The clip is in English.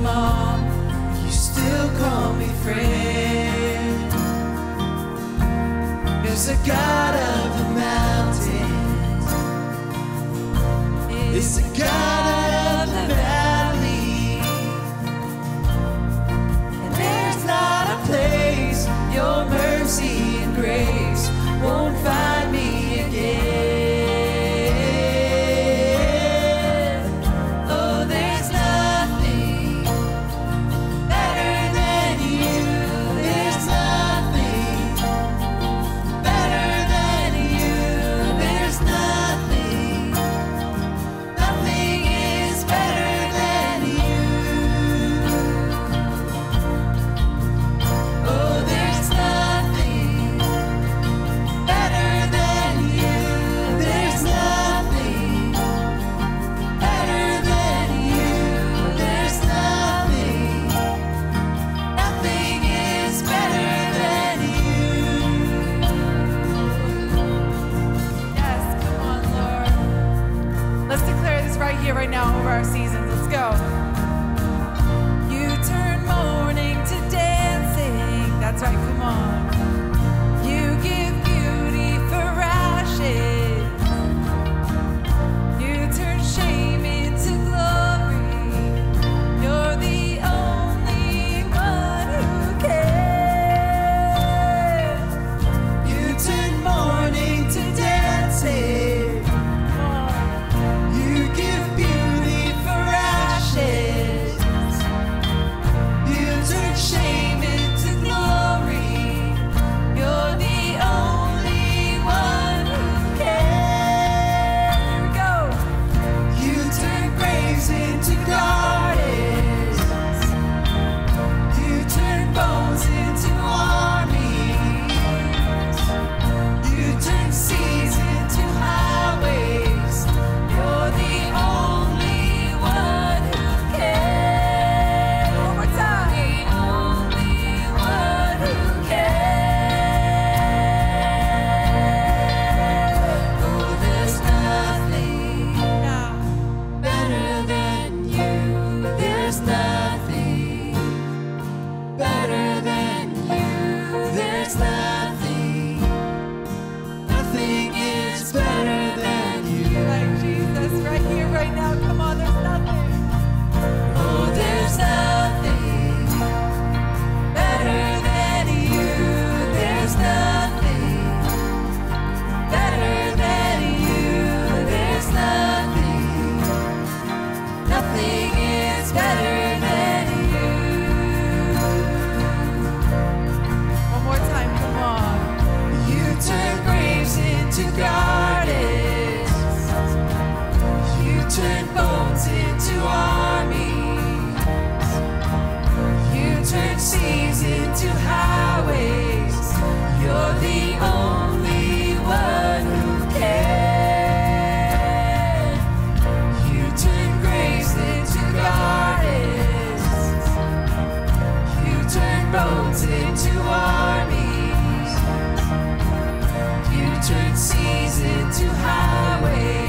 on, you still call me friend. There's a God of the mountains, it's a God of the valley, and there's not a place your mercy and grace won't find me again. Oh, there's nothing better than you. There's nothing better than you. There's nothing, nothing is better than you. Oh, there's nothing better than you. There's nothing better than you. There's nothing, nothing is better than you. Yes, come on, Lord. Let's declare this right here, right now, over our seasons. Let's go. You turn mourning to dancing. That's right, come on. You give beauty for ashes. You turn shame into glory. You're the only one who can. You turn mourning to dancing. You give beauty for ashes. You turn shame into glory. You're the only one who can. Here we go. You turn graves into gardens. You turn bones into armies. You turn seas into highways. You're the only one who can. One more time. The only one who can. Oh, there's nothing better than you. There's nothing better than you. There's nothing, nothing is better than you. Right, Jesus, right here, right now. Come on, there's nothing. Oh, there's nothing better than you. There's nothing better than you. There's nothing, nothing is better than you. One more time, come on. You turn graves into gardens. You turn bones into armies. You turn seas into highways. You're the only one who can. You turn graves into gardens. You turn bones into armies. You turn seas into highways.